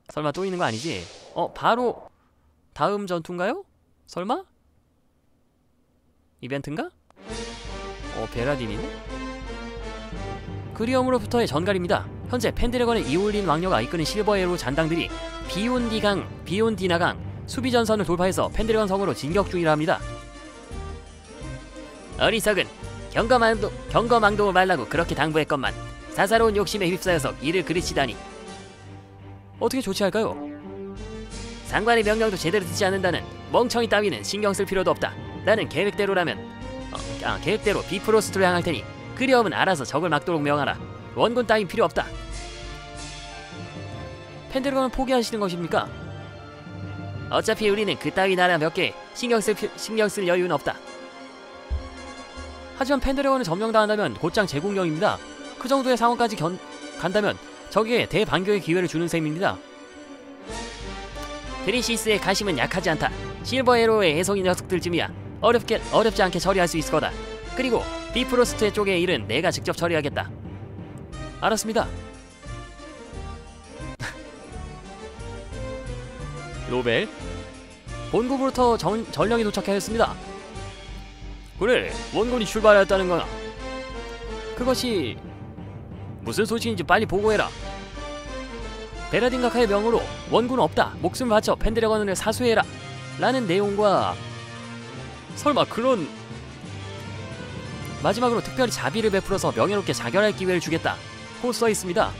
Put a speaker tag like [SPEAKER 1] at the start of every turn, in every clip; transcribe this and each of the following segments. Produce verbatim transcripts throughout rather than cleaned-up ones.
[SPEAKER 1] 설마 또 있는 거 아니지? 어, 바로 다음 전투인가요? 설마? 이벤트인가? 어, 베라딘이네? 그리엄으로부터의 전갈입니다. 현재 펜드래건의 이올린 왕녀가 이끄는 실버에로 잔당들이 비온디강, 비온디나강 수비전선을 돌파해서 펜드래건 성으로 진격 중이라 합니다. 어리석은 경거망도, 경거망동을 말라고 그렇게 당부했건만 사사로운 욕심에 휩싸여서 이를 그르치다니. 어떻게 조치할까요? 상관의 명령도 제대로 듣지 않는다는 멍청이 따위는 신경 쓸 필요도 없다. 나는 계획대로라면 어, 아, 계획대로 비프로스트로 향할 테니 그리엄은 알아서 적을 막도록 명하라. 원군 따윈 필요 없다. 펜드래건은 포기하시는 것입니까? 어차피 우리는 그따위 나라 몇 개 신경 쓸, 신경 쓸 여유는 없다. 하지만 펜드래건을 점령당한다면 곧장 제국령입니다. 그 정도의 상황까지 견, 간다면 적에게 대반격의 기회를 주는 셈입니다. 드리시스의 가심은 약하지 않다. 실버에로의 해송이 녀석들쯤이야 어렵게, 어렵지 않게 처리할 수 있을 거다. 그리고 비프로스트의 쪽의 일은 내가 직접 처리하겠다. 알았습니다. 로벨 본국으로부터 전, 전령이 도착하였습니다. 그래, 원군이 출발하였다는 거나. 그것이 무슨 소식인지 빨리 보고해라. 베라딘 각하의 명으로 원군은 없다. 목숨을 바쳐 펜드래건을 사수해라. 라는 내용과 설마 그런 마지막으로 특별히 자비를 베풀어서 명예롭게 자결할 기회를 주겠다 고 써있습니다.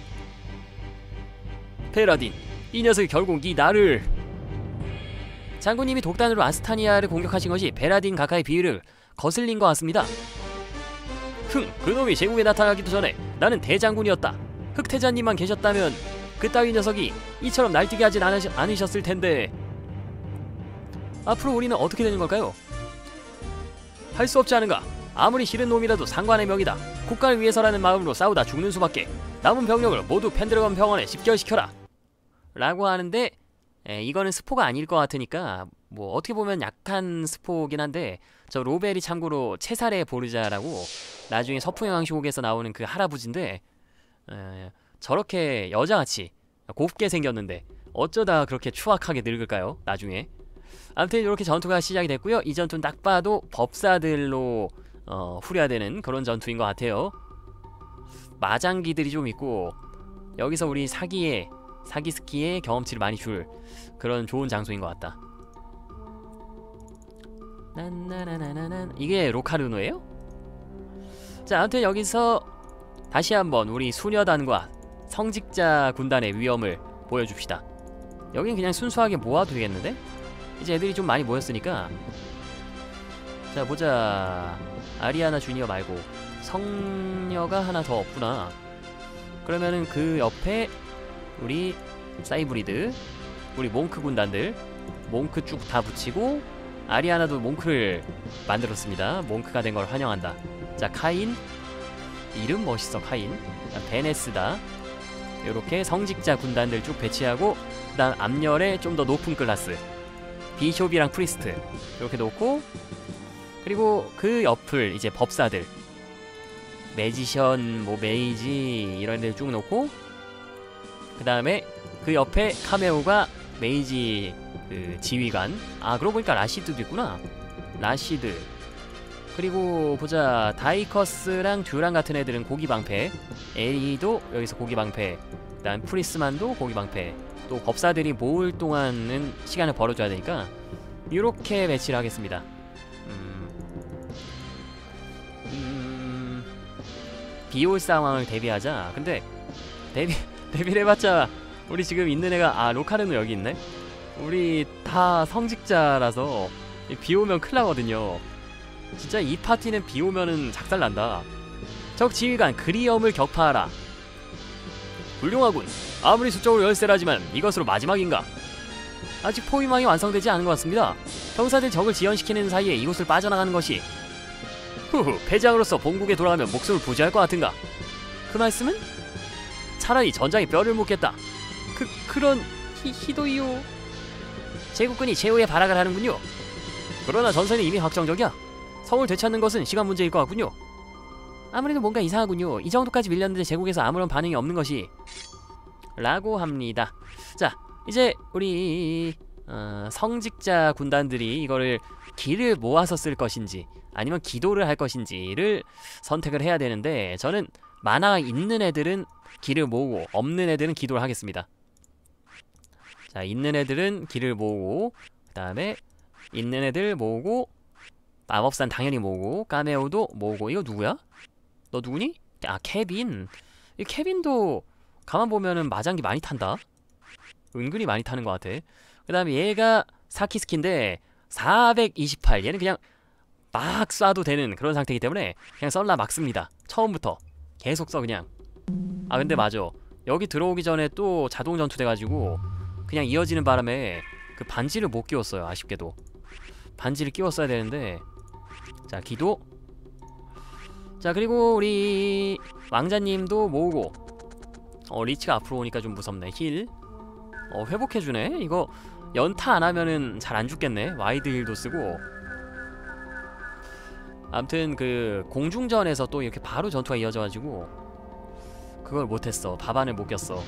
[SPEAKER 1] 베라딘, 이 녀석이 결국 네 나를... 장군님이 독단으로 아스타니아를 공격하신 것이 베라딘 각하의 비위를 거슬린 것 같습니다. 흥, 그놈이 제국에 나타나기도 전에 나는 대장군이었다. 흑태자님만 계셨다면 그따위 녀석이 이처럼 날뛰게 하진 않으시, 않으셨을 텐데. 앞으로 우리는 어떻게 되는 걸까요? 할 수 없지 않은가? 아무리 싫은 놈이라도 상관의 명이다. 국가를 위해서라는 마음으로 싸우다 죽는 수밖에. 남은 병력을 모두 펜드래건 병원에 집결시켜라. 라고 하는데 에, 이거는 스포가 아닐 것 같으니까 뭐 어떻게 보면 약한 스포긴 한데, 저 로벨이 참고로 체살의 보르자라고 나중에 서풍여왕시곡에서 나오는 그 할아버지인데 에, 저렇게 여자같이 곱게 생겼는데 어쩌다 그렇게 추악하게 늙을까요? 나중에. 아무튼 이렇게 전투가 시작이 됐고요. 이 전투는 딱 봐도 법사들로 어, 후려되는 그런 전투인 것 같아요. 마장기들이 좀 있고 여기서 우리 사기의 사기스키의 경험치를 많이 줄 그런 좋은 장소인 것 같다. 난나나나나난 이게 로카르노예요? 자, 아무튼 여기서 다시 한번 우리 수녀단과 성직자 군단의 위험을 보여줍시다. 여긴 그냥 순수하게 모아도 되겠는데? 이제 애들이 좀 많이 모였으니까. 자, 보자. 아리아나 주니어 말고 성녀가 하나 더 없구나. 그러면은 그 옆에 우리 사이브리드, 우리 몽크 군단들, 몽크 쭉 다 붙이고, 아리아나도 몽크를 만들었습니다. 몽크가 된 걸 환영한다. 자, 카인, 이름 멋있어. 카인. 자, 베네스다. 요렇게 성직자 군단들 쭉 배치하고, 그 다음 앞열에 좀 더 높은 클래스 비숍이랑 프리스트 이렇게 놓고, 그리고 그 옆을 이제 법사들, 매지션, 뭐 메이지 이런 데를 쭉 놓고, 그 다음에 그 옆에 카메오가 메이지 그 지휘관. 아, 그러고 보니까 라시드도 있구나. 라시드. 그리고 보자. 다이커스랑 듀랑 같은 애들은 고기방패. 에리도 여기서 고기방패. 그 다음 프리스만도 고기방패. 또 법사들이 모을 동안은 시간을 벌어줘야 되니까 이렇게 배치를 하겠습니다. 음... 음... 비올 상황을 대비하자. 근데 대비... 데뷔를 해봤자 우리 지금 있는 애가, 아, 로카르노 여기 있네? 우리 다 성직자라서 비오면 큰일 나거든요. 진짜 이 파티는 비오면은 작살난다. 적 지휘관 그리엄을 격파하라. 훌륭하군. 아무리 수적으로 열세라지만 이것으로 마지막인가? 아직 포위망이 완성되지 않은 것 같습니다. 병사들 적을 지연시키는 사이에 이곳을 빠져나가는 것이, 후후, 패장으로서 본국에 돌아가면 목숨을 부지할 것 같은가? 그 말씀은? 차라리 전장에 뼈를 묻겠다. 그, 그런... 히, 히도이요... 제국군이 제후에 발악을 하는군요. 그러나 전선이 이미 확정적이야. 성을 되찾는 것은 시간 문제일 것 같군요. 아무래도 뭔가 이상하군요. 이 정도까지 밀렸는데 제국에서 아무런 반응이 없는 것이... 라고 합니다. 자, 이제 우리 어, 성직자 군단들이 이거를 기를 모아서 쓸 것인지 아니면 기도를 할 것인지를 선택을 해야 되는데, 저는 만화가 있는 애들은 기를 모으고 없는 애들은 기도를 하겠습니다. 자, 있는 애들은 기를 모으고, 그 다음에 있는 애들 모으고, 마법산 당연히 모으고, 까메오도 모으고. 이거 누구야? 너 누구니? 아, 케빈. 이 케빈도 가만 보면은 마장기 많이 탄다. 은근히 많이 타는 것 같아. 그 다음에 얘가 사키스키인데 사백이십팔. 얘는 그냥 막 쏴도 되는 그런 상태이기 때문에 그냥 썰라 막 씁니다. 처음부터 계속 써 그냥. 아 근데 맞아, 여기 들어오기 전에 또 자동 전투 돼가지고 그냥 이어지는 바람에 그 반지를 못 끼웠어요. 아쉽게도 반지를 끼웠어야 되는데. 자, 기도. 자, 그리고 우리 왕자님도 모으고. 어 리치가 앞으로 오니까 좀 무섭네. 힐. 어 회복해주네. 이거 연타 안하면은 잘 안죽겠네. 와이드 힐도 쓰고. 아무튼 그 공중전에서 또 이렇게 바로 전투가 이어져가지고 그걸 못했어. 밥안을 못 꼈어.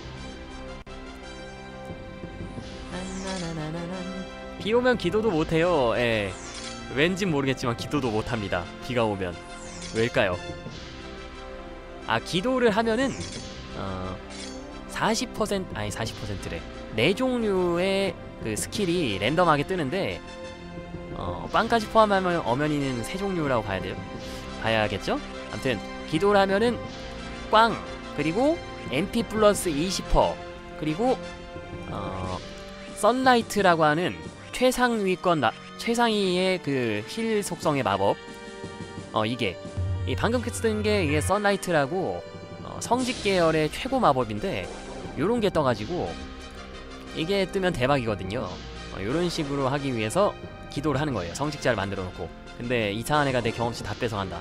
[SPEAKER 1] 비 오면 기도도 못해요. 예. 왠진 모르겠지만 기도도 못합니다. 비가 오면. 왜일까요? 아, 기도를 하면은 어 사십 퍼센트 아니 사십 퍼센트래. 네 종류의 그 스킬이 랜덤하게 뜨는데, 어 빵까지 포함하면 엄연히는 세 종류라고 봐야 돼요. 봐야겠죠? 아무튼 기도를 하면은 꽝, 그리고 엠피 플러스 이십 퍼센트, 그리고 어 썬라이트라고 하는 최상위권 나, 최상위의 그 힐 속성의 마법. 어 이게 이 방금 쓴 게 이게 썬라이트라고 어, 성직 계열의 최고 마법인데, 요런 게 떠가지고 이게 뜨면 대박이거든요. 어, 요런 식으로 하기 위해서 기도를 하는 거예요. 성직자를 만들어 놓고. 근데 이상한 애가 내 경험치 다 뺏어간다.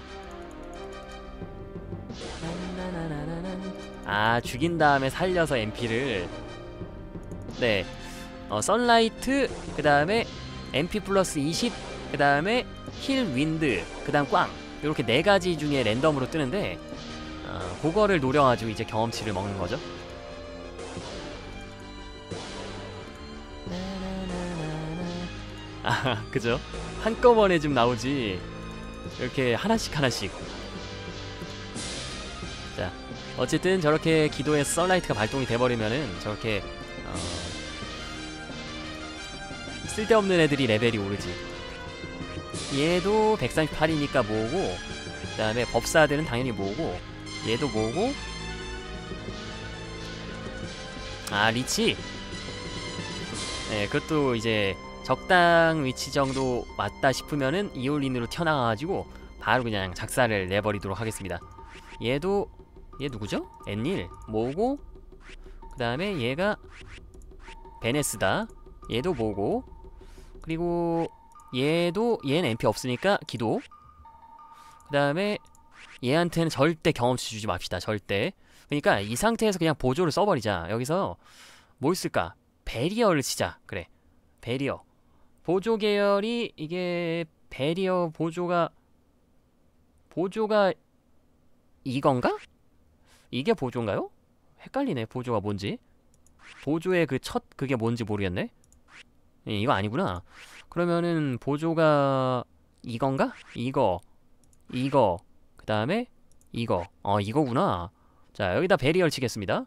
[SPEAKER 1] 아, 죽인 다음에 살려서 엠피를. 네. 어, 선라이트, 그 다음에 엠피 플러스 이십, 그 다음에 힐 윈드, 그 다음 꽝. 요렇게 네 가지 중에 랜덤으로 뜨는데, 어, 그거를 노려가지고 이제 경험치를 먹는 거죠. 아, 그죠? 한꺼번에 좀 나오지. 이렇게 하나씩 하나씩. 자, 어쨌든 저렇게 기도에서 썬라이트가 발동이 돼버리면은 저렇게 어... 쓸데없는 애들이 레벨이 오르지. 얘도 백삼십팔이니까 모으고, 그 다음에 법사들은 당연히 모으고, 얘도 모으고. 아, 리치. 네, 그것도 이제 적당 위치 정도 왔다 싶으면은 이올린으로 튀어나와가지고 바로 그냥 작사를 내버리도록 하겠습니다. 얘도, 얘 누구죠? 엔닐 모으고, 그 다음에 얘가 베네스다. 얘도 모으고, 그리고 얘도, 얘는 엠피 없으니까 기도. 그 다음에 얘한테는 절대 경험치 주지 맙시다. 절대. 그러니까 이 상태에서 그냥 보조를 써버리자. 여기서 뭘 쓸까? 베리어를 치자. 그래, 베리어. 보조 계열이, 이게 베리어 보조가 보조가 이건가? 이게 보조인가요? 헷갈리네. 보조가 뭔지. 보조의 그 첫 그게 뭔지 모르겠네. 예, 이거 아니구나. 그러면은 보조가 이건가? 이거, 이거, 그 다음에 이거. 어, 이거구나. 자, 여기다 베리얼 치겠습니다.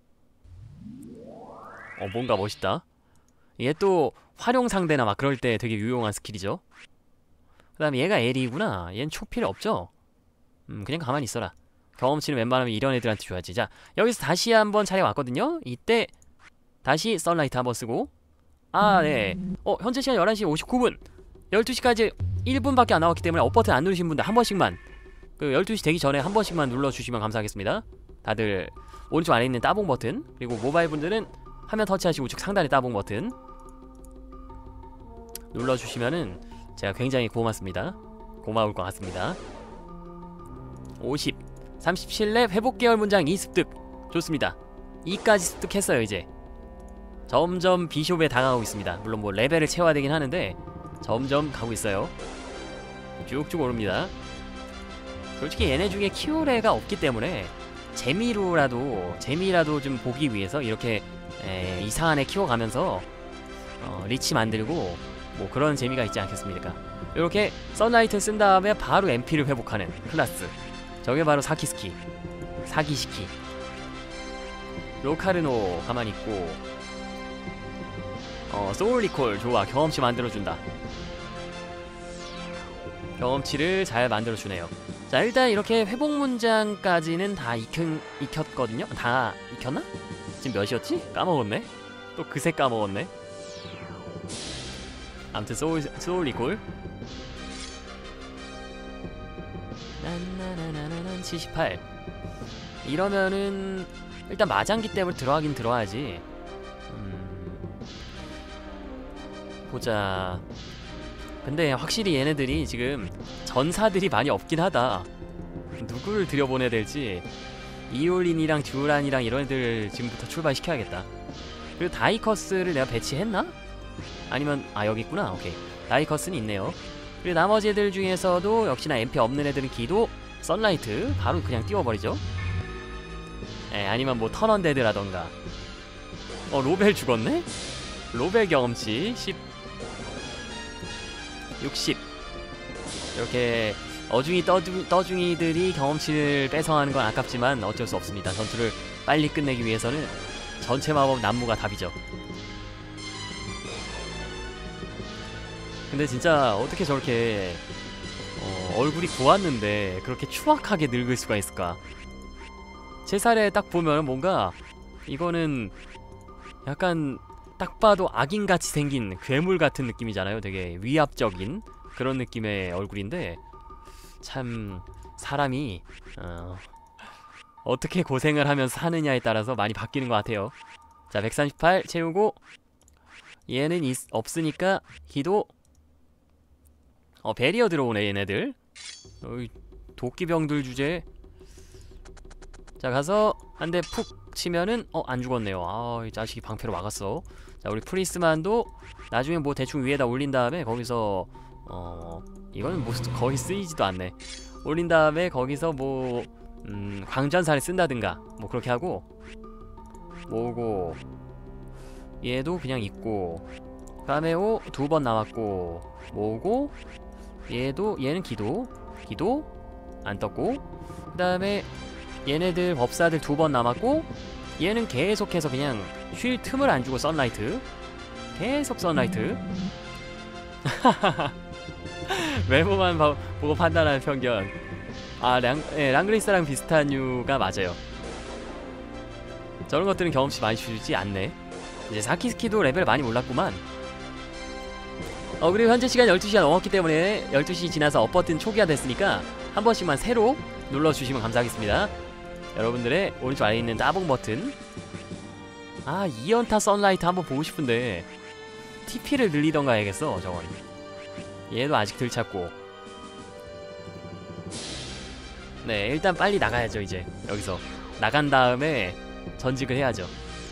[SPEAKER 1] 어, 뭔가 멋있다. 얘 또 활용 상대나 막 그럴 때 되게 유용한 스킬이죠. 그 다음에 얘가 에리구나. 얘는 초 필요 없죠? 음, 그냥 가만히 있어라. 경험치는 웬만하면 이런 애들한테 줘야지. 자, 여기서 다시 한번 차례 왔거든요. 이때 다시 썬라이트 한번 쓰고. 아, 네. 어, 현재 시간 열한 시 오십구 분. 열두 시까지 일 분밖에 안 남았기 때문에 업 버튼 안 누르신 분들 한 번씩만, 그 열두 시 되기 전에 한 번씩만 눌러주시면 감사하겠습니다. 다들 오른쪽 아래 있는 따봉 버튼, 그리고 모바일 분들은 화면 터치하시고 우측 상단에 따봉 버튼 눌러주시면은 제가 굉장히 고맙습니다. 고마울 것 같습니다. 오십, 삼십칠 렙 회복 계열 문장 이 습득. 좋습니다. 이까지 습득했어요. 이제 점점 비숍에 다가가고 있습니다. 물론 뭐 레벨을 채워야 되긴 하는데 점점 가고 있어요. 쭉쭉 오릅니다. 솔직히 얘네 중에 키우레가 없기 때문에 재미로라도 재미라도 좀 보기 위해서 이렇게 에, 이상한 애 키워가면서 어, 리치 만들고 뭐 그런 재미가 있지 않겠습니까? 이렇게 선라이트 쓴 다음에 바로 엠피를 회복하는 클라스, 저게 바로 사키스키, 사기시키. 로카르노 가만히 있고, 어 소울리콜 좋아, 경험치 만들어준다. 경험치를 잘 만들어주네요. 자, 일단 이렇게 회복 문장까지는 다 익혔, 익혔거든요? 다 익혔나? 지금 몇이었지? 까먹었네? 또 그새 까먹었네? 아무튼 소울, 소울리콜 난나나나나난 칠십팔. 이러면은 일단 마장기 때문에 들어가긴 들어가야지. 음... 보자. 근데 확실히 얘네들이 지금 전사들이 많이 없긴 하다. 누구를 들여보내야 될지. 이올린이랑 듀란이랑 이런 애들 지금부터 출발시켜야겠다. 그리고 다이커스를 내가 배치했나? 아니면 아 여기 있구나. 오케이, 다이커스는 있네요. 그리고 나머지 애들 중에서도 역시나 엠피 없는 애들은 기도, 선라이트 바로 그냥 띄워버리죠. 에, 아니면 뭐 턴언데드라던가. 어 로벨 죽었네? 로벨 경험치 십, 육십. 이렇게 어중이 떠중, 떠중이들이 경험치를 뺏어가는 건 아깝지만 어쩔 수 없습니다. 전투를 빨리 끝내기 위해서는 전체 마법 난무가 답이죠. 근데 진짜 어떻게 저렇게 어, 얼굴이 고왔는데 그렇게 추악하게 늙을 수가 있을까? 제 살에 딱 보면 뭔가 이거는 약간 딱 봐도 악인같이 생긴 괴물 같은 느낌이잖아요. 되게 위압적인 그런 느낌의 얼굴인데 참 사람이 어, 어떻게 고생을 하면 사느냐에 따라서 많이 바뀌는 것 같아요. 자, 백삼십팔 채우고 얘는 있, 없으니까 기도. 어 베리어 들어오네 얘네들. 어이, 도끼병들 주제. 자, 가서 한 대 푹 치면은 어 안 죽었네요. 아, 이 자식이 방패로 막았어. 자, 우리 프리스만도 나중에 뭐 대충 위에다 올린 다음에 거기서 어 이거는 뭐 거의 쓰이지도 않네. 올린 다음에 거기서 뭐 음, 광전사를 쓴다든가 뭐 그렇게 하고, 뭐고 얘도 그냥 있고, 까메오 두 번 남았고, 뭐고 얘도, 얘는 기도 기도 안 떴고, 그 다음에 얘네들 법사들 두 번 남았고, 얘는 계속해서 그냥 쉴 틈을 안 주고 선라이트, 계속 선라이트. 외모만 봐, 보고 판단하는 편견. 아, 랑, 예, 랑그리스랑 비슷한 류가 맞아요. 저런 것들은 경험치 많이 주지 않네. 이제 사키스키도 레벨 많이 올랐구만. 어 그리고 현재 시간 열두 시가 넘었기 때문에 열두 시 지나서 업 버튼 초기화 됐으니까 한 번씩만 새로 눌러주시면 감사하겠습니다. 여러분들의 오른쪽 아래에 있는 따봉 버튼. 아, 이 연타 선라이트 한번 보고 싶은데 티피를 늘리던가 해야겠어. 저건 얘도 아직 덜 찾고. 네, 일단 빨리 나가야죠. 이제 여기서 나간 다음에 전직을 해야죠.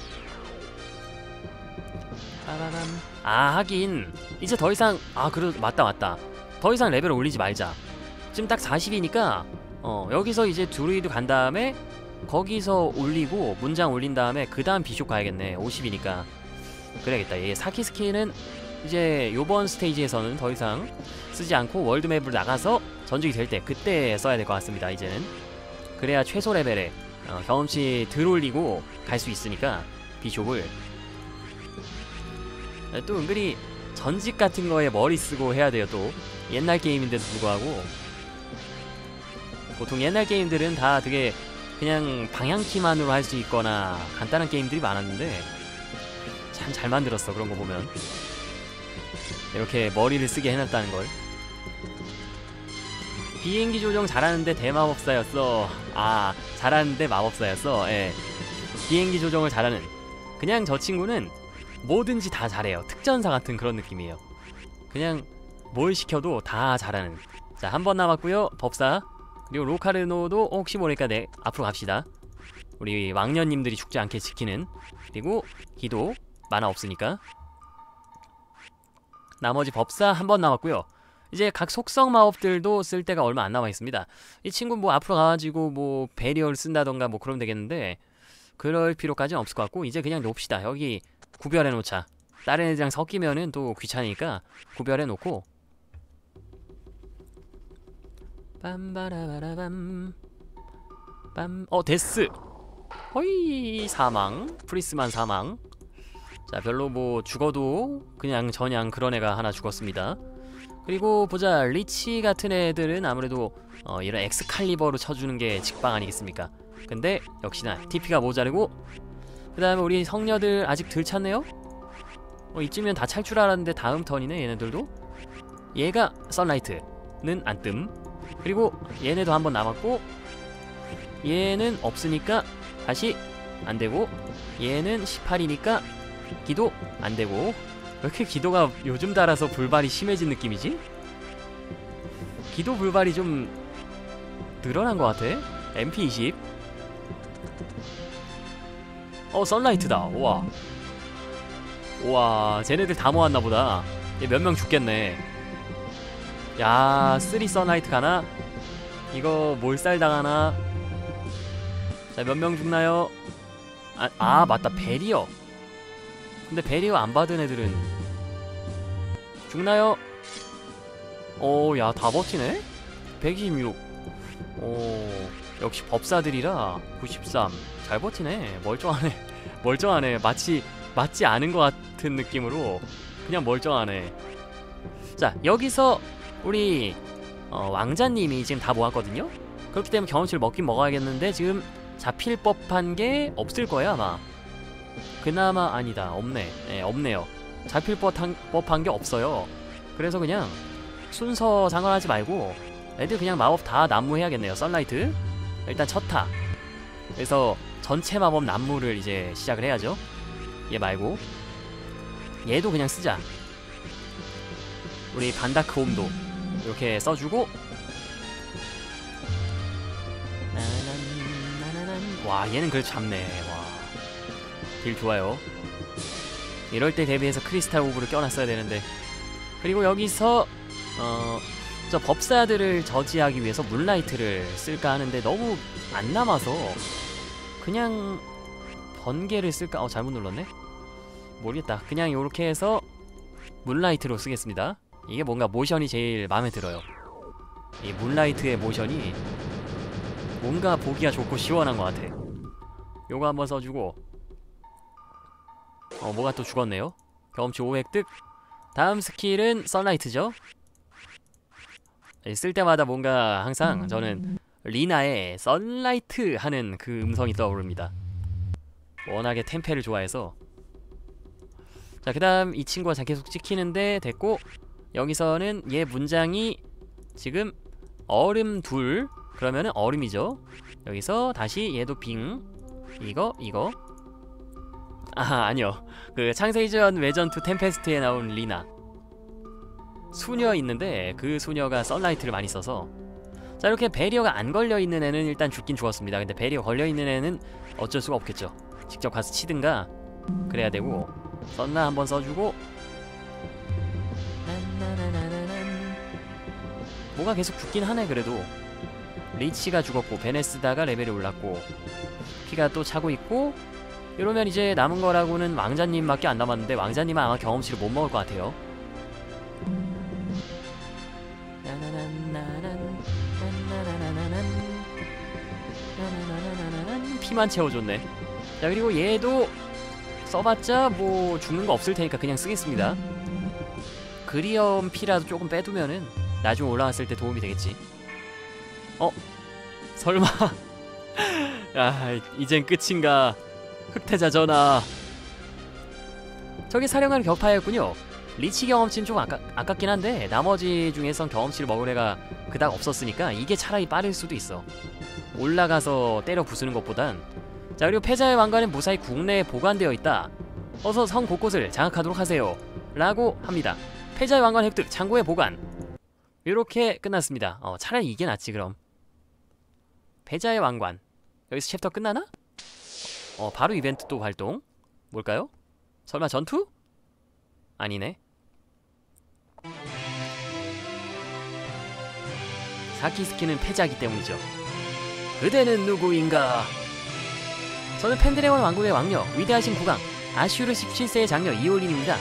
[SPEAKER 1] 아, 하긴 이제 더 이상, 아 그래, 맞다 맞다 더 이상 레벨을 올리지 말자. 지금 딱 사십이니까 어 여기서 이제 드루이드 간 다음에 거기서 올리고 문장 올린 다음에 그 다음 비숍 가야겠네. 오십이니까 그래야겠다. 얘 사키스키는 이제 요번 스테이지에서는 더 이상 쓰지 않고 월드맵으로 나가서 전직이 될 때 그때 써야 될 것 같습니다. 이제는 그래야 최소 레벨에 어, 경험치 덜 올리고 갈 수 있으니까 비숍을. 또 은근히 전직 같은 거에 머리 쓰고 해야 돼요. 또 옛날 게임인데도 불구하고. 보통 옛날 게임들은 다 되게 그냥 방향키만으로 할 수 있거나 간단한 게임들이 많았는데 참 잘 만들었어. 그런 거 보면 이렇게 머리를 쓰게 해놨다는 걸. 비행기 조종 잘하는데 대마법사였어. 아, 잘하는데 마법사였어. 예. 비행기 조종을 잘하는, 그냥 저 친구는 뭐든지 다 잘해요. 특전사 같은 그런 느낌이에요. 그냥 뭘 시켜도 다 잘하는. 자, 한 번 남았고요. 법사. 그리고 로카르노도 혹시 모르니까 네, 앞으로 갑시다. 우리 왕년님들이 죽지 않게 지키는. 그리고 기도 만화 없으니까. 나머지 법사 한 번 남았고요. 이제 각 속성 마법들도 쓸 데가 얼마 안 남아 있습니다. 이 친구 뭐 앞으로 가가지고 뭐 배리어를 쓴다던가 뭐 그러면 되겠는데 그럴 필요까지는 없을 것 같고 이제 그냥 놓읍시다. 여기 구별해 놓자. 다른 애들이랑 섞이면은 또 귀찮으니까 구별해 놓고 빰바라바라밤 빰. 어 데스. 허이 사망. 프리스만 사망. 자 별로 뭐 죽어도 그냥 저냥 그런 애가 하나 죽었습니다. 그리고 보자 리치 같은 애들은 아무래도 어, 이런 엑스칼리버로 쳐주는 게 직방 아니겠습니까? 근데 역시나 티피가 모자르고 그 다음에 우리 성녀들 아직 덜 찼네요? 어, 이쯤이면 다 찰 줄 알았는데 다음 턴이네 얘네들도. 얘가 썬라이트는 안 뜸. 그리고 얘네도 한 번 남았고 얘는 없으니까 다시 안되고 얘는 십팔이니까 기도 안되고. 왜 이렇게 기도가 요즘 따라서 불발이 심해진 느낌이지? 기도 불발이 좀 늘어난 것 같아. 엠피 이십. 어 썬라이트다. 우와 우와 쟤네들 다 모았나보다. 얘 몇 명 죽겠네. 야 쓰리 썬라이트 가나? 이거 몰살 당하나? 자 몇 명 죽나요? 아, 아 맞다 베리어. 근데 베리어 안 받은 애들은 죽나요? 오 야 다 버티네? 백이십육. 오 역시 법사들이라 구십삼. 잘 버티네. 멀쩡하네. 멀쩡하네. 마치 맞지 않은 것 같은 느낌으로 그냥 멀쩡하네. 자 여기서 우리 어, 왕자님이 지금 다 모았거든요? 그렇기 때문에 경험치를 먹긴 먹어야겠는데 지금 잡힐 법한 게 없을 거예요 아마. 그나마 아니다 없네. 네, 없네요. 잡힐 법한, 법한 게 없어요. 그래서 그냥 순서 상관하지 말고 애들 그냥 마법 다 난무해야겠네요. 썬라이트 일단 첫타. 그래서 전체 마법 난무를 이제 시작을 해야죠. 얘 말고 얘도 그냥 쓰자. 우리 반다크 홈도 이렇게 써주고 와 얘는 그래도 잡네. 와 딜 좋아요. 이럴 때 대비해서 크리스탈 오브를 껴놨어야 되는데. 그리고 여기서 어 저 법사들을 저지하기 위해서 문라이트를 쓸까 하는데 너무 안 남아서 그냥 번개를 쓸까? 어 잘못 눌렀네? 모르겠다. 그냥 요렇게 해서 문라이트로 쓰겠습니다. 이게 뭔가 모션이 제일 마음에 들어요. 이 문라이트의 모션이 뭔가 보기가 좋고 시원한 것 같아. 요거 한번 써주고 어 뭐가 또 죽었네요. 경험치 오 획득. 다음 스킬은 썬라이트죠. 쓸 때마다 뭔가 항상 저는 리나의 썬라이트 하는 그 음성이 떠오릅니다. 워낙에 템페를 좋아해서. 자 그 다음 이 친구가 계속 찍히는데 됐고 여기서는 얘 문장이 지금 얼음 둘 그러면은 얼음이죠. 여기서 다시 얘도 빙 이거 이거 아 아니요 그 창세이전 외전 투 템페스트에 나온 리나 수녀 있는데 그 수녀가 썬라이트를 많이 써서. 자 이렇게 배리어가 안 걸려있는 애는 일단 죽긴 죽었습니다. 근데 배리어 걸려있는 애는 어쩔 수가 없겠죠. 직접 가서 치든가 그래야 되고 썬나 한번 써주고 뭐가 계속 죽긴 하네. 그래도 리치가 죽었고 베네스다가 레벨이 올랐고 피가 또 차고 있고 이러면 이제 남은 거라고는 왕자님밖에 안 남았는데 왕자님은 아마 경험치를 못 먹을 것 같아요. 피만 채워줬네. 자 그리고 얘도 써봤자 뭐 죽는 거 없을 테니까 그냥 쓰겠습니다. 그리엄 피라도 조금 빼두면은 나중에 올라갔을 때 도움이 되겠지. 어? 설마 야 이젠 끝인가. 흑태자 전하. 저게 사령관 격파였군요. 리치 경험치는 좀 아까, 아깝긴 한데 나머지 중에선 경험치를 먹을 애가 그닥 없었으니까 이게 차라리 빠를 수도 있어. 올라가서 때려 부수는 것보단. 자 그리고 패자의 왕관은 무사히 국내에 보관되어 있다. 어서 성 곳곳을 장악하도록 하세요 라고 합니다. 패자의 왕관 획득 창고에 보관. 이렇게 끝났습니다. 어 차라리 이게 낫지 그럼. 패자의 왕관. 여기서 챕터 끝나나? 어 바로 이벤트 또 발동. 뭘까요? 설마 전투? 아니네. 사키스키는 패자이기 때문이죠. 그대는 누구인가? 저는 펜드래곤 왕국의 왕녀, 위대하신 국왕 아슈르 십칠 세의 장녀 이올린입니다.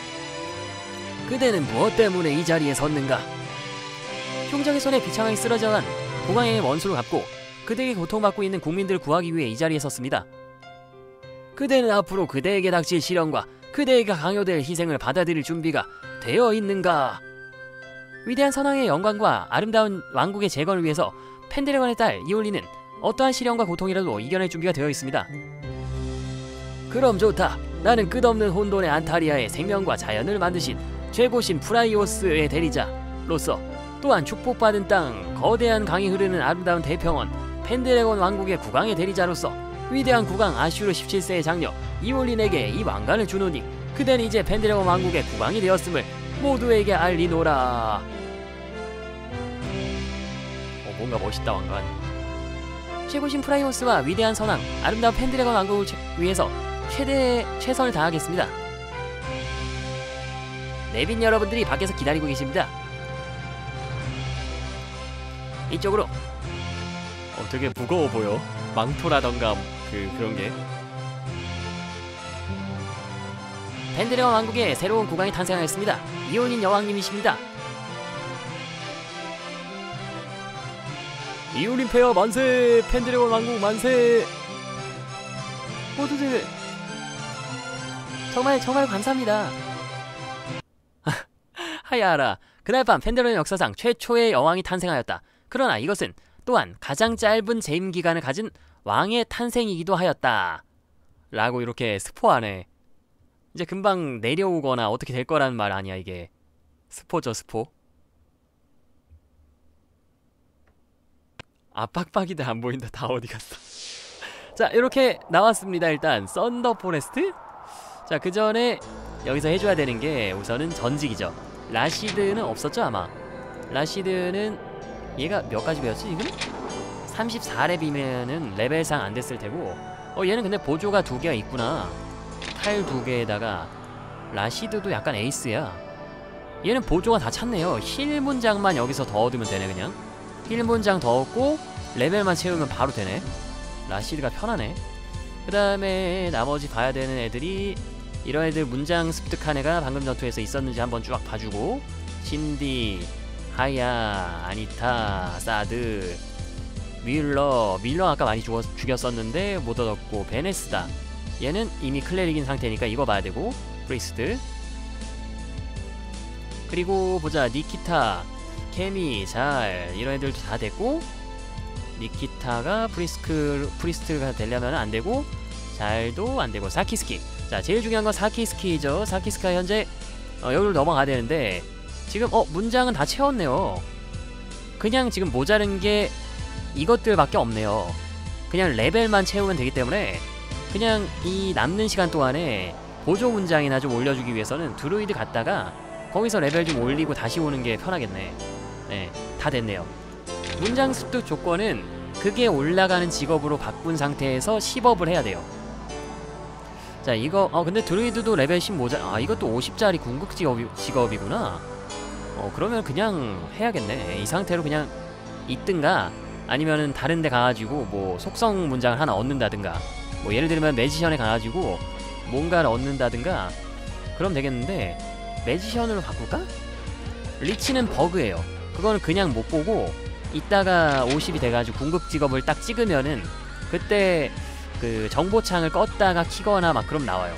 [SPEAKER 1] 그대는 무엇 때문에 이 자리에 섰는가? 흉적의 손에 비참하게 쓰러져간 국왕의 원수를 갚고 그대에게 고통받고 있는 국민들을 구하기 위해 이 자리에 섰습니다. 그대는 앞으로 그대에게 닥칠 시련과 그대에게 강요될 희생을 받아들일 준비가 되어 있는가? 위대한 선왕의 영광과 아름다운 왕국의 재건을 위해서 펜드래곤의 딸 이올린은 어떠한 시련과 고통이라도 이겨낼 준비가 되어 있습니다. 그럼 좋다. 나는 끝없는 혼돈의 안타리아의 생명과 자연을 만드신 최고신 프라이오스의 대리자로서, 또한 축복받은 땅, 거대한 강이 흐르는 아름다운 대평원 펜드래곤 왕국의 국왕의 대리자로서 위대한 국왕 아슈르 십칠 세의 장녀 이올린에게 이 왕관을 주노니 그대는 이제 펜드래곤 왕국의 국왕이 되었음을 모두에게 알리노라. 어, 뭔가 멋있다. 왕관. 최고신 프라이오스와 위대한 선왕 아름다운 펜드래곤 왕국을 위해서 최대 최선을 다하겠습니다. 내빈 여러분들이 밖에서 기다리고 계십니다. 이쪽으로. 어, 되게 무거워 보여. 망토라던가 그 그런게. 펜드래곤 왕국에 새로운 국왕이 탄생하였습니다. 이올린 여왕님이십니다. 이올린 폐하 만세! 펜드래곤 왕국 만세! 모두들 정말 정말 감사합니다. 하야하라. 그날 밤 펜드래곤 역사상 최초의 여왕이 탄생하였다. 그러나 이것은 또한 가장 짧은 재임 기간을 가진 왕의 탄생이기도 하였다. 라고 이렇게 스포하네. 이제 금방 내려오거나 어떻게 될 거라는 말 아니야 이게. 스포죠 스포. 아 빡빡이들 안 보인다. 다 어디 갔어. 자 이렇게 나왔습니다. 일단 썬더 포레스트. 자 그 전에 여기서 해줘야 되는 게 우선은 전직이죠. 라시드는 없었죠 아마. 라시드는 얘가 몇 가지 배웠지 지금? 삼십사 렙이면은 레벨상 안 됐을 테고. 어 얘는 근데 보조가 두 개가 있구나. 칼 두 개에다가 라시드도 약간 에이스야. 얘는 보조가 다 찼네요. 힐 문장만 여기서 더 얻으면 되네. 그냥 힐 문장 더 얻고 레벨만 채우면 바로 되네. 라시드가 편하네. 그 다음에 나머지 봐야 되는 애들이 이런 애들 문장 습득한 애가 방금 전투에서 있었는지 한번 쭉 봐주고, 신디, 하야, 아니타, 사드, 밀러. 밀러 아까 많이 죽었, 죽였었는데 못 얻었고, 베네스다. 얘는 이미 클레릭인 상태니까 이거 봐야 되고, 프리스트. 그리고 보자. 니키타, 케미, 잘 이런 애들도 다 됐고, 니키타가 프리스크, 프리스트가 되려면 안 되고, 잘도 안 되고, 사키스키. 자 제일 중요한 건 사키스키죠. 사키스키가 현재 어, 여기로 넘어가야 되는데 지금 어 문장은 다 채웠네요. 그냥 지금 모자른 게 이것들밖에 없네요. 그냥 레벨만 채우면 되기 때문에 그냥 이 남는 시간 동안에 보조 문장이나 좀 올려주기 위해서는 드루이드 갔다가 거기서 레벨 좀 올리고 다시 오는 게 편하겠네. 네, 다 됐네요. 문장 습득 조건은 그게 올라가는 직업으로 바꾼 상태에서 십 업을 해야 돼요. 자 이거 어 근데 드루이드도 레벨 십 모자. 아 이것도 오십짜리 궁극 직업이, 직업이구나. 어 그러면 그냥 해야겠네. 이 상태로 그냥 있든가 아니면은 다른 데 가가지고 뭐 속성 문장을 하나 얻는다든가, 뭐 예를 들면 매지션에 가가지고 뭔가를 얻는다든가 그럼 되겠는데, 매지션으로 바꿀까? 리치는 버그예요. 그거는 그냥 못 보고 이따가 오십이 돼가지고 궁극 직업을 딱 찍으면은 그때 그 정보창을 껐다가 키거나 막 그럼 나와요.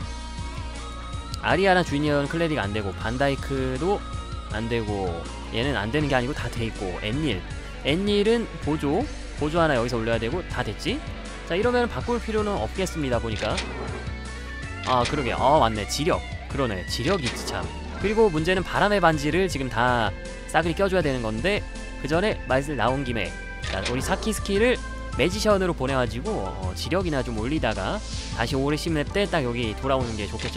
[SPEAKER 1] 아리아나 주니어는 클레릭 안되고, 반다이크도 안되고, 얘는 안되는 게 아니고 다 돼있고, 엔닐 엔닐은 보조 보조 하나 여기서 올려야 되고 다 됐지? 자 이러면 바꿀 필요는 없겠습니다. 보니까 아 그러게. 아 맞네. 지력. 그러네. 지력이 있지 참. 그리고 문제는 바람의 반지를 지금 다 싸그리 껴줘야 되는 건데, 그 전에 말씀 나온 김에 자, 우리 사키스키를 매지션으로 보내가지고 어, 지력이나 좀 올리다가 다시 오래 십 렙 때 딱 여기 돌아오는 게 좋겠죠?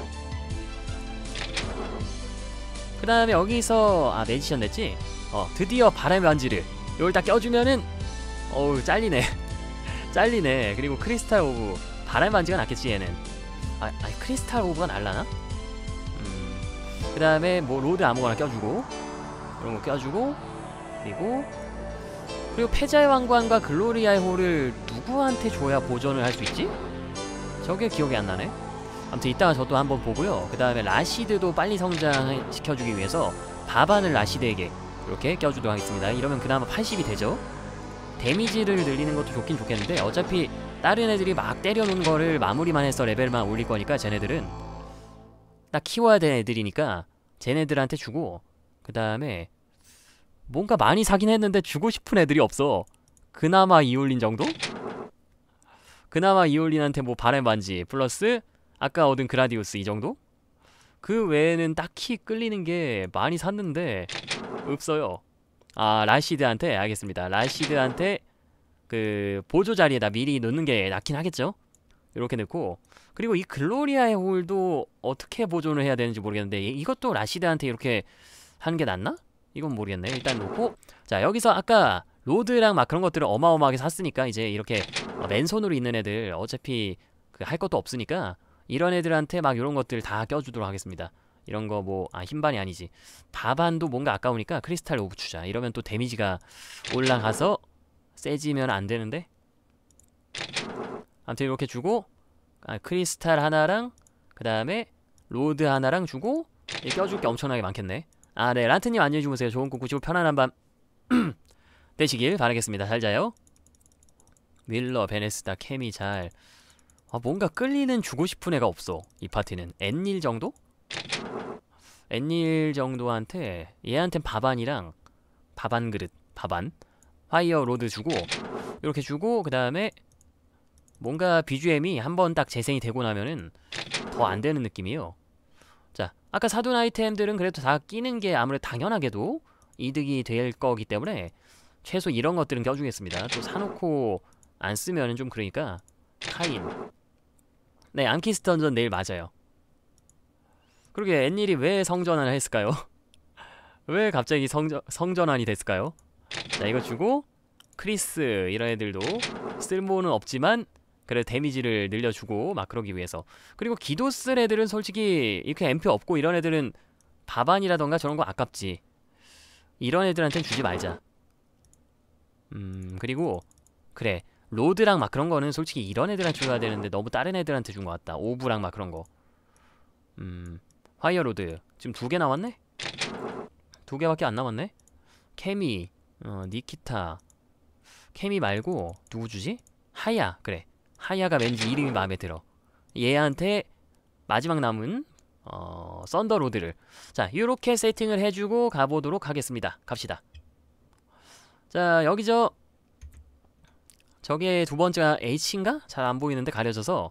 [SPEAKER 1] 그 다음에 여기서 아 매지션 됐지? 어 드디어 바람의 반지를 여기 딱 껴주면은 어우 잘리네. 잘리네. 그리고 크리스탈 오브. 바람의 반지가 낫겠지 얘는. 아, 아니 크리스탈 오브가 날라나? 음. 그 다음에 뭐 로드 아무거나 껴주고 이런 거 껴주고 그리고 그리고 패자의 왕관과 글로리아의 홀을 누구한테 줘야 보존을 할 수 있지? 저게 기억이 안 나네. 아무튼 이따가 저도 한번 보고요. 그 다음에 라시드도 빨리 성장시켜주기 위해서 바반을 라시드에게 이렇게 껴주도록 하겠습니다. 이러면 그나마 팔십이 되죠. 데미지를 늘리는 것도 좋긴 좋겠는데 어차피 다른 애들이 막 때려놓은 거를 마무리만 해서 레벨만 올릴 거니까 쟤네들은 딱 키워야 되는 애들이니까 쟤네들한테 주고, 그 다음에 뭔가 많이 사긴 했는데 주고 싶은 애들이 없어. 그나마 이올린 정도? 그나마 이올린한테 뭐 바람 반지 플러스 아까 얻은 그라디우스 이 정도? 그 외에는 딱히 끌리는 게 많이 샀는데 없어요. 아, 라시드한테 알겠습니다. 라시드한테 그 보조 자리에다 미리 넣는 게 낫긴 하겠죠? 이렇게 넣고, 그리고 이 글로리아의 홀도 어떻게 보존을 해야 되는지 모르겠는데 이것도 라시드한테 이렇게 하는 게 낫나? 이건 모르겠네. 일단 놓고, 자 여기서 아까 로드랑 막 그런 것들을 어마어마하게 샀으니까 이제 이렇게 맨손으로 있는 애들 어차피 그 할 것도 없으니까 이런 애들한테 막 이런 것들 다 껴주도록 하겠습니다. 이런 거 뭐, 아 흰반이 아니지, 바반도 뭔가 아까우니까 크리스탈 오브 주자. 이러면 또 데미지가 올라가서 세지면 안 되는데. 아무튼 이렇게 주고, 아, 크리스탈 하나랑 그 다음에 로드 하나랑 주고, 껴줄 게 엄청나게 많겠네. 아, 네, 란트님 안녕히 주무세요. 좋은 꿈 꾸시고 편안한 밤 되시길 바라겠습니다. 잘 자요. 윌러, 베네스다, 케미 잘. 아, 뭔가 끌리는 주고 싶은 애가 없어. 이 파티는 엔닐 정도? 엔닐 정도한테, 얘한텐 바반이랑 바반 그릇, 바반 화이어 로드 주고, 이렇게 주고, 그 다음에 뭔가 비주엠이 한번 딱 재생이 되고 나면은 더 안 되는 느낌이에요. 자, 아까 사둔 아이템들은 그래도 다 끼는 게 아무래도 당연하게도 이득이 될 거기 때문에 최소 이런 것들은 껴주겠습니다. 또 사놓고 안 쓰면은 좀 그러니까. 카인. 네, 앙키스 던전 내일 맞아요. 그러게 엔닐이 왜 성전환을 했을까요? 왜 갑자기 성전, 성전환이 됐을까요? 자, 이거 주고 크리스 이런 애들도 쓸모는 없지만 그래도 데미지를 늘려주고 막 그러기 위해서. 그리고 기도 쓸 애들은 솔직히 이렇게 엠피 없고 이런 애들은 바반이라던가 저런 거 아깝지. 이런 애들한테는 주지 말자. 음, 그리고 그래, 로드랑 막 그런 거는 솔직히 이런 애들한테 줘야 되는데 너무 다른 애들한테 준 것 같다. 오브랑 막 그런 거. 음, 화이어 로드 지금 두 개 나왔네? 두 개밖에 안 남았네? 케미, 어, 니키타. 케미 말고 누구 주지? 하야. 그래, 하야가 왠지 이름이 마음에 들어. 얘한테 마지막 남은 어, 썬더로드를. 자, 요렇게 세팅을 해주고 가보도록 하겠습니다. 갑시다. 자, 여기 저 저게 두 번째가 H인가? 잘 안 보이는데 가려져서.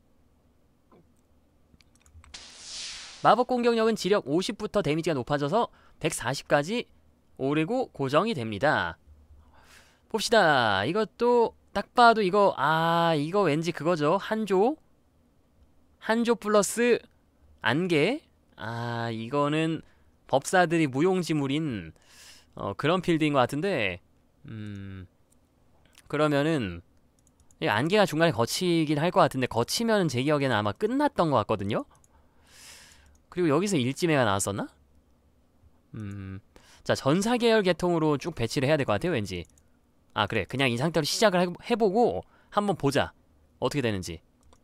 [SPEAKER 1] 마법 공격력은 지력 오십부터 데미지가 높아져서 백사십까지 오르고 고정이 됩니다. 봅시다. 이것도 딱 봐도 이거, 아 이거 왠지 그거죠. 한조 한조 플러스 안개. 아, 이거는 법사들이 무용지물인 어, 그런 필드인 것 같은데, 음 그러면은 이 안개가 중간에 거치긴 할 것 같은데, 거치면은 제 기억에는 아마 끝났던 것 같거든요. 그리고 여기서 일지매가 나왔었나? 음, 자, 전사계열 계통으로 쭉 배치를 해야 될 것 같아요, 왠지. 아, 그래, 그냥 이 상태로 시작을 해보고 한번 보자, 어떻게 되는지.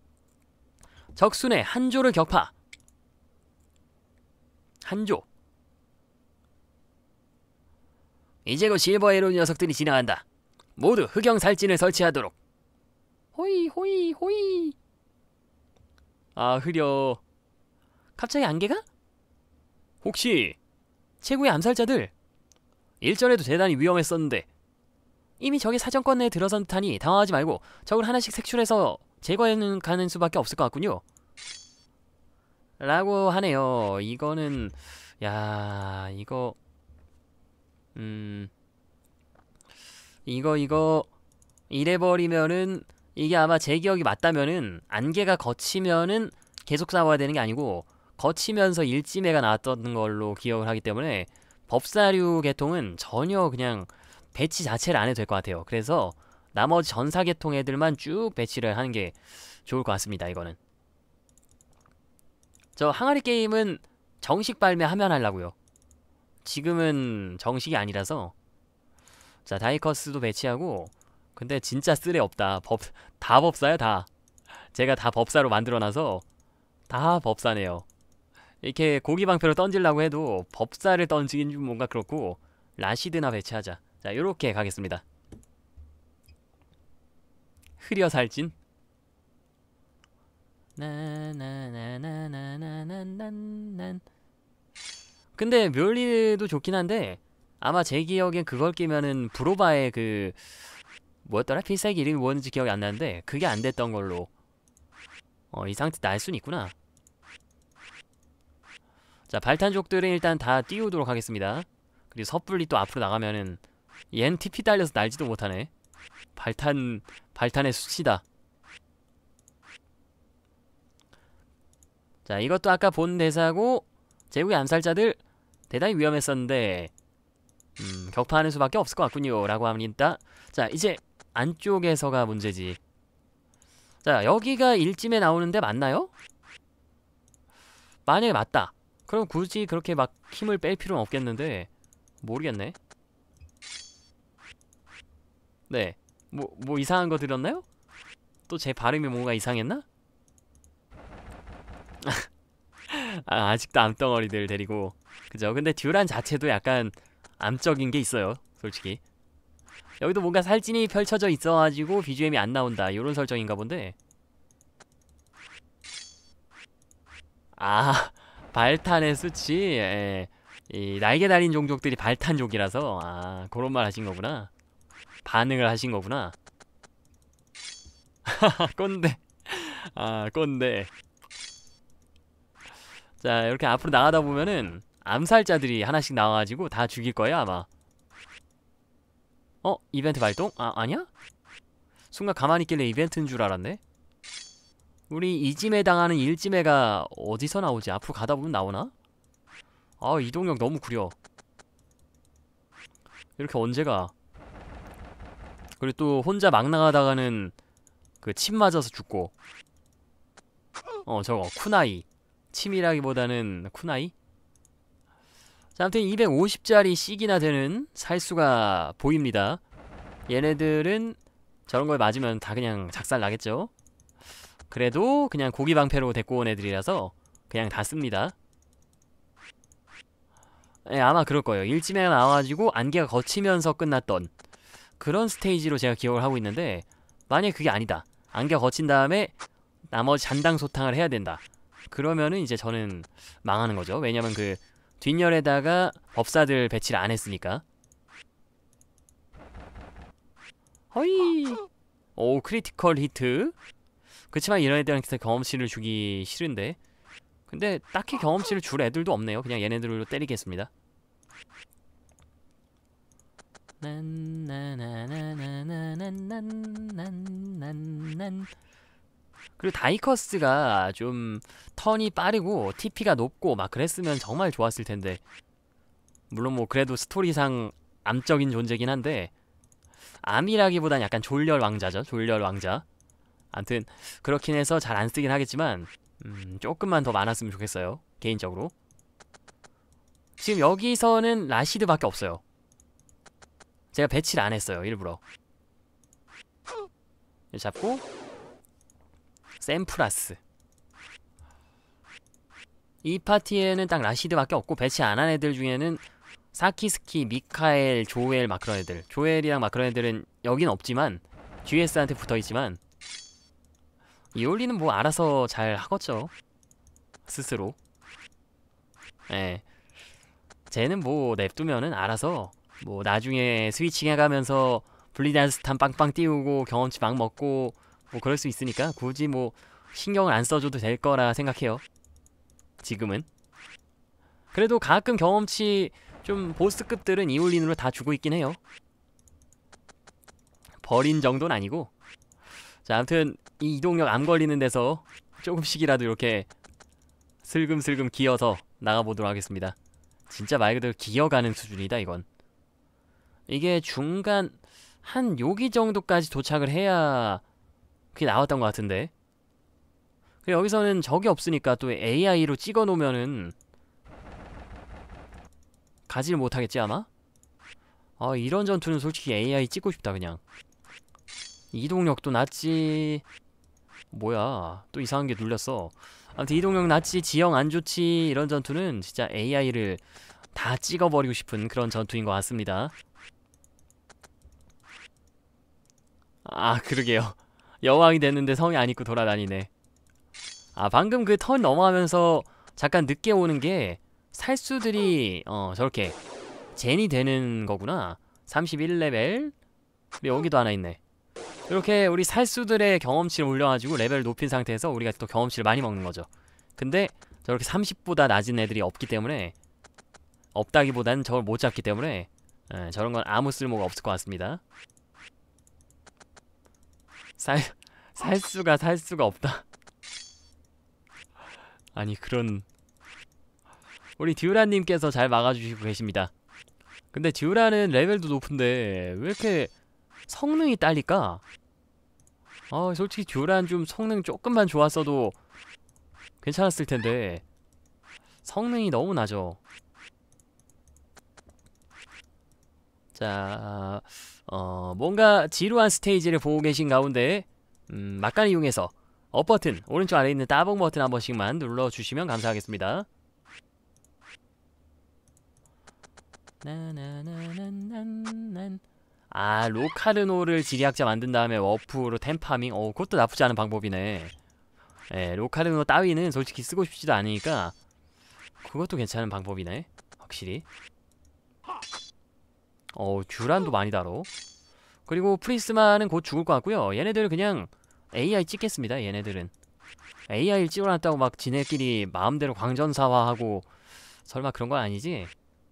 [SPEAKER 1] 적순의 한조를 격파. 한조. 이제 곧 실버에로 녀석들이 지나간다. 모두 흑영살진을 설치하도록. 호이 호이 호이. 아, 흐려. 갑자기 안개가? 혹시 최고의 암살자들? 일전에도 대단히 위험했었는데 이미 적의 사정권 내에 들어선 듯하니 당황하지 말고 적을 하나씩 색출해서 제거해는 가는 수밖에 없을 것 같군요. 라고 하네요. 이거는, 야, 이거 음 이거 이거 이래버리면은, 이게 아마 제 기억이 맞다면은 안개가 거치면은 계속 싸워야 되는 게 아니고 거치면서 일지매가 나왔던 걸로 기억을 하기 때문에 법사류 계통은 전혀 그냥 배치 자체를 안 해도 될 것 같아요. 그래서 나머지 전사 계통 애들만 쭉 배치를 하는 게 좋을 것 같습니다. 이거는 저 항아리 게임은 정식 발매하면 하려고요. 지금은 정식이 아니라서 자, 다이커스도 배치하고. 근데 진짜 쓸애 없다. 법, 다 법사야 다. 제가 다 법사로 만들어놔서 다 법사네요. 이렇게 고기방패로 던지려고 해도 법사를 던지긴 좀 뭔가 그렇고 라시드나 배치하자. 자, 요렇게 가겠습니다. 흐려 살진. 나나나나나나나난. 근데 멸리도 좋긴 한데 아마 제 기억엔 그걸 끼면은 브로바의 그 뭐였더라? 필살기 이름이 뭐였는지 기억이 안 나는데 그게 안 됐던 걸로. 어, 이 상태 날 순 있구나. 자, 발탄족들은 일단 다 띄우도록 하겠습니다. 그리고 섣불리 또 앞으로 나가면은 얜 티피 달려서 날지도 못하네. 발탄 발탄의 수치다. 자, 이것도 아까 본 대사고 제국의 암살자들 대단히 위험했었는데 음, 격파하는 수밖에 없을 것 같군요 라고 합니다. 자, 이제 안쪽에서가 문제지. 자, 여기가 일찜에 나오는데 맞나요? 만약에 맞다 그럼 굳이 그렇게 막 힘을 뺄 필요는 없겠는데 모르겠네. 네, 뭐, 뭐 이상한 거 들었나요? 또 제 발음이 뭔가 이상했나? 아, 아직도 암덩어리들 데리고. 그죠? 근데 듀란 자체도 약간 암적인 게 있어요 솔직히. 여기도 뭔가 살찐이 펼쳐져 있어가지고 비지엠이 안 나온다 요런 설정인가 본데. 아, 발탄의 수치. 예. 이 날개 달린 종족들이 발탄족이라서 아, 그런 말 하신 거구나. 반응을 하신 거구나. 꼰대. 아, 꼰대. 자, 이렇게 앞으로 나가다 보면은 암살자들이 하나씩 나와가지고 다 죽일 거예요 아마. 어? 이벤트 발동? 아, 아니야? 순간 가만히 있길래 이벤트인 줄 알았네. 우리 이찜에 당하는 일찜에가 어디서 나오지? 앞으로 가다 보면 나오나? 아, 이동력 너무 구려. 이렇게 언제 가? 그리고 또 혼자 막 나가다가는 그 침 맞아서 죽고. 어, 저거 쿠나이. 침이라기보다는 쿠나이? 자, 아무튼 이백오십짜리 씩이나 되는 살수가 보입니다. 얘네들은 저런 거에 맞으면 다 그냥 작살 나겠죠? 그래도 그냥 고기방패로 데리고 온 애들이라서 그냥 다 씁니다. 예, 아마 그럴 거예요. 일찜에 나와가지고 안개가 거치면서 끝났던 그런 스테이지로 제가 기억을 하고 있는데 만약에 그게 아니다. 안개가 거친 다음에 나머지 잔당소탕을 해야 된다. 그러면은 이제 저는 망하는 거죠. 왜냐면 그 뒷열에다가 법사들 배치를 안 했으니까. 허이. 오, 크리티컬 히트. 그치만 이런 애들한테 경험치를 주기 싫은데. 근데 딱히 경험치를 줄 애들도 없네요. 그냥 얘네들로 때리겠습니다. 난나나나나나나나나나난. 그리고 다이커스가 좀 턴이 빠르고 티피가 높고 막 그랬으면 정말 좋았을 텐데. 물론 뭐 그래도 스토리상 암적인 존재긴 한데 암이라기보단 약간 졸렬 왕자죠. 졸렬 왕자. 암튼 그렇긴 해서 잘 안 쓰긴 하겠지만 음, 조금만 더 많았으면 좋겠어요. 개인적으로. 지금 여기서는 라시드밖에 없어요. 제가 배치를 안 했어요. 일부러. 잡고 샘플라스. 이 파티에는 딱 라시드밖에 없고 배치 안 한 애들 중에는 사키스키, 미카엘, 조엘 막 그런 애들. 조엘이랑 막 그런 애들은 여긴 없지만 지에스한테 붙어있지만 이올리는 뭐 알아서 잘 하겠죠. 스스로. 예. 쟤는 뭐 냅두면은 알아서 뭐 나중에 스위칭 해가면서 블리단스탄 빵빵 띄우고 경험치 막 먹고 뭐 그럴 수 있으니까 굳이 뭐 신경을 안 써줘도 될 거라 생각해요. 지금은. 그래도 가끔 경험치 좀 보스급들은 이올린으로 다 주고 있긴 해요. 버린 정도는 아니고. 자, 아무튼 이 이동력 암 걸리는 데서 조금씩이라도 이렇게 슬금슬금 기어서 나가보도록 하겠습니다. 진짜 말 그대로 기어가는 수준이다 이건. 이게 중간 한 여기 정도까지 도착을 해야 그게 나왔던 것 같은데. 그리고 여기서는 적이 없으니까 또 에이아이로 찍어놓으면은 가지를 못하겠지 아마? 아 이런 전투는 솔직히 에이아이 찍고 싶다 그냥. 이동력도 낮지. 뭐야 또 이상한 게 눌렸어. 아무튼 이동력 낮지, 지형 안 좋지. 이런 전투는 진짜 에이아이를 다 찍어버리고 싶은 그런 전투인 것 같습니다. 아 그러게요. 여왕이 됐는데 성에 안 입고 돌아다니네. 아 방금 그 턴 넘어가면서 잠깐 늦게 오는 게 살수들이 어 저렇게 젠이 되는 거구나. 삼십일 레벨. 그리고 여기도 하나 있네. 이렇게 우리 살수들의 경험치를 올려가지고 레벨을 높인 상태에서 우리가 또 경험치를 많이 먹는 거죠. 근데 저렇게 삼십보다 낮은 애들이 없기 때문에, 없다기보다는 저걸 못 잡기 때문에 에, 저런 건 아무 쓸모가 없을 것 같습니다. 살, 살수가 살수가 없다. 아니 그런, 우리 듀라님께서 잘 막아주시고 계십니다. 근데 듀라는 레벨도 높은데 왜 이렇게 성능이 딸릴까? 아 솔직히 듀란 좀 성능 조금만 좋았어도 괜찮았을 텐데 성능이 너무 낮아. 자, 어 뭔가 지루한 스테이지를 보고 계신 가운데 음, 막간을 이용해서 업 버튼, 오른쪽 아래에 있는 따봉 버튼 한 번씩만 눌러주시면 감사하겠습니다. 나나나나나난. 아 로카르노를 지리학자 만든 다음에 워프로 템파밍. 어 그것도 나쁘지 않은 방법이네. 예, 로카르노 따위는 솔직히 쓰고 싶지도 않으니까 그것도 괜찮은 방법이네 확실히. 어 듀란도 많이 다뤄. 그리고 프리스마는 곧 죽을 것 같고요. 얘네들은 그냥 에이아이 찍겠습니다. 얘네들은 에이아이를 찍어놨다고 막 지네끼리 마음대로 광전사화하고 설마 그런 건 아니지?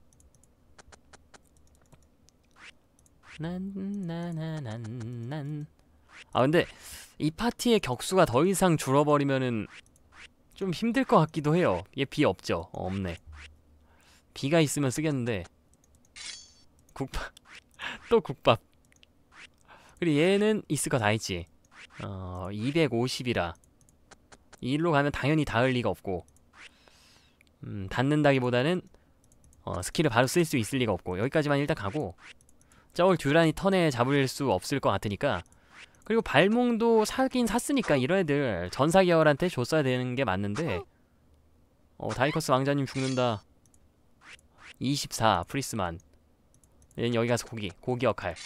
[SPEAKER 1] 난나나난난. 아 근데 이 파티의 격수가 더 이상 줄어버리면은 좀 힘들 것 같기도 해요. 얘 비 없죠? 어, 없네. 비가 있으면 쓰겠는데 국밥 또 국밥. 그리고 얘는 있을 거 다 있지. 어 이백오십이라 일로 가면 당연히 닿을 리가 없고, 음 닿는다기보다는 어, 스킬을 바로 쓸 수 있을 리가 없고, 여기까지만 일단 가고 저걸 듀란이 턴에 잡을 수 없을 것 같으니까. 그리고 발몽도 사긴 샀으니까 이런 애들 전사 계열한테 줬어야 되는 게 맞는데. 어 다이커스 왕자님 죽는다. 이십사 프리스만. 얘는 여기 가서 고기 고기 역할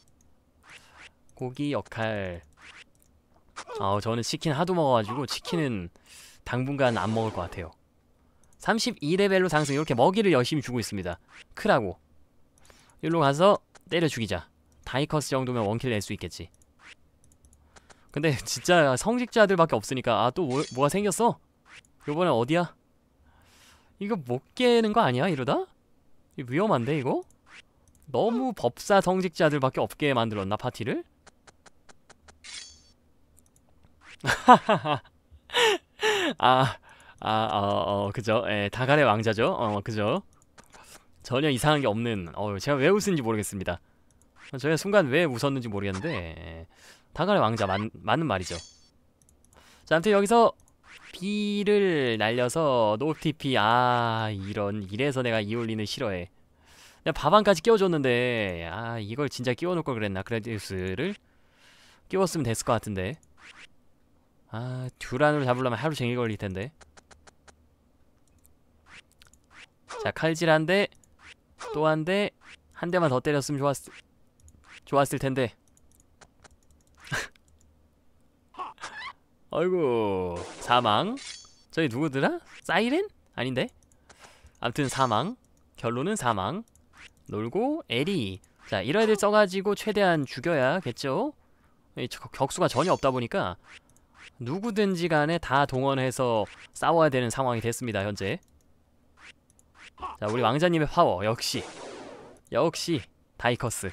[SPEAKER 1] 고기 역할. 아 저는 치킨 하도 먹어가지고 치킨은 당분간 안 먹을 것 같아요. 삼십이 레벨로 상승. 이렇게 먹이를 열심히 주고 있습니다. 크라고 일로 가서 때려 죽이자. 다이커스 정도면 원킬 낼 수 있겠지. 근데 진짜 성직자들밖에 없으니까. 아 또 뭐, 뭐가 생겼어? 요번엔 어디야? 이거 못 깨는 거 아니야 이러다? 이거 위험한데 이거? 너무 법사 성직자들밖에 없게 만들었나 파티를? 아, 아, 어, 어, 그죠? 예, 다갈의 왕자죠? 어, 그죠? 전혀 이상한 게 없는, 어, 제가 왜 웃은지 모르겠습니다. 제가 순간 왜 웃었는지 모르겠는데, 예, 다갈의 왕자 맞, 맞는 말이죠. 자, 아무튼 여기서 B를 날려서 노티피. 아, 이런, 이래서 내가 이올린을 싫어해. 내가 바방까지 끼워줬는데, 아, 이걸 진짜 끼워놓을 걸 그랬나? 그라디우스를 끼웠으면 됐을 것 같은데. 아, 듀란으로 잡으려면 하루 종일 걸릴 텐데. 자, 칼질 한 대, 또 한 대, 한 대만 더 때렸으면 좋았, 좋았을 텐데. 아이고, 사망. 저기 누구더라? 사이렌? 아닌데? 아무튼 사망. 결론은 사망. 놀고 에리. 자, 이런 애들 써가지고 최대한 죽여야겠죠? 격수가 전혀 없다 보니까 누구든지 간에 다 동원해서 싸워야 되는 상황이 됐습니다 현재. 자, 우리 왕자님의 파워 역시 역시 다이커스.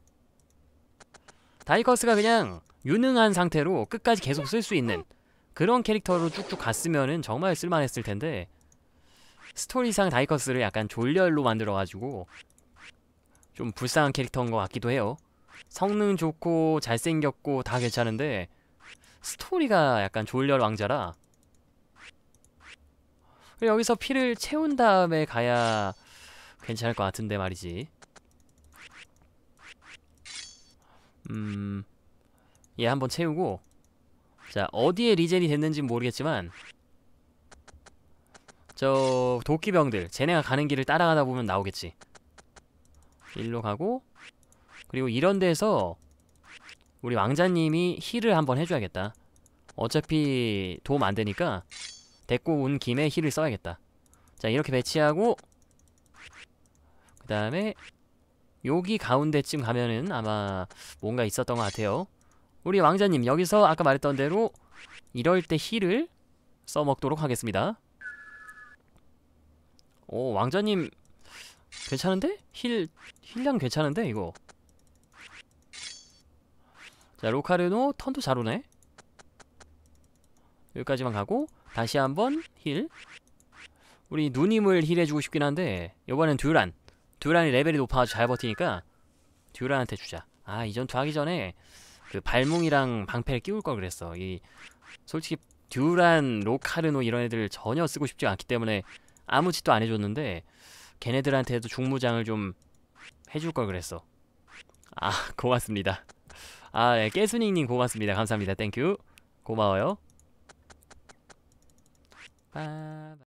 [SPEAKER 1] 다이커스가 그냥 유능한 상태로 끝까지 계속 쓸 수 있는 그런 캐릭터로 쭉쭉 갔으면은 정말 쓸만했을 텐데, 스토리상 다이커스를 약간 졸렬로 만들어가지고 좀 불쌍한 캐릭터인 것 같기도 해요. 성능 좋고 잘생겼고 다 괜찮은데 스토리가 약간 졸렬 왕자라. 여기서 피를 채운 다음에 가야 괜찮을 것 같은데 말이지. 음, 얘 한번 채우고. 자, 어디에 리젠이 됐는지 모르겠지만 저 도끼병들 쟤네가 가는 길을 따라가다 보면 나오겠지. 일로 가고, 그리고 이런 데서 우리 왕자님이 힐을 한번 해줘야겠다. 어차피 도움 안 되니까 데리고 온 김에 힐을 써야겠다. 자, 이렇게 배치하고, 그 다음에 여기 가운데쯤 가면은 아마 뭔가 있었던 것 같아요. 우리 왕자님 여기서 아까 말했던 대로 이럴 때 힐을 써먹도록 하겠습니다. 오, 왕자님 괜찮은데? 힐, 힐량 괜찮은데 이거. 자, 로카르노 턴도 잘 오네. 여기까지만 가고 다시 한번 힐. 우리 누님을 힐해주고 싶긴 한데 이번엔 듀란. 듀란이 레벨이 높아가지고 잘 버티니까 듀란한테 주자. 아, 이 전투 하기 전에 그 발뭉이랑 방패를 끼울 걸 그랬어. 이 솔직히 듀란, 로카르노 이런 애들 전혀 쓰고 싶지 않기 때문에 아무 짓도 안 해줬는데 걔네들한테도 중무장을 좀 해줄 걸 그랬어. 아, 고맙습니다. 아, 예, 깨수닝님 고맙습니다. 감사합니다. 땡큐. 고마워요. 빠...